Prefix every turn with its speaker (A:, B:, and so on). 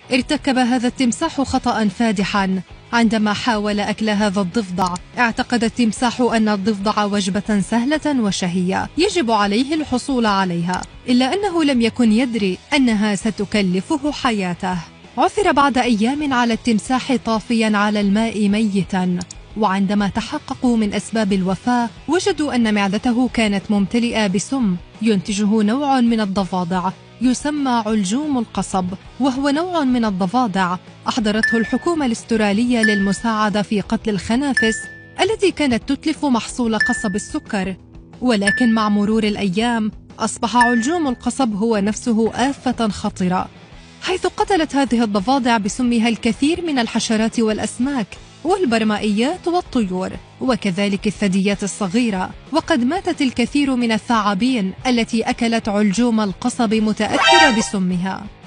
A: ارتكب هذا التمساح خطأ فادحا عندما حاول أكل هذا الضفدع. اعتقد التمساح أن الضفدع وجبة سهلة وشهية يجب عليه الحصول عليها، إلا أنه لم يكن يدري أنها ستكلفه حياته. عثر بعد أيام على التمساح طافيا على الماء ميتا، وعندما تحققوا من أسباب الوفاة وجدوا أن معدته كانت ممتلئة بسم ينتجه نوع من الضفادع يسمى علجوم القصب، وهو نوع من الضفادع أحضرته الحكومة الأسترالية للمساعدة في قتل الخنافس التي كانت تتلف محصول قصب السكر. ولكن مع مرور الأيام أصبح علجوم القصب هو نفسه آفة خطرة، حيث قتلت هذه الضفادع بسمها الكثير من الحشرات والأسماك والبرمائيات والطيور، وكذلك الثدييات الصغيرة. وقد ماتت الكثير من الثعابين التي أكلت علجوم القصب متأثرة بسمها.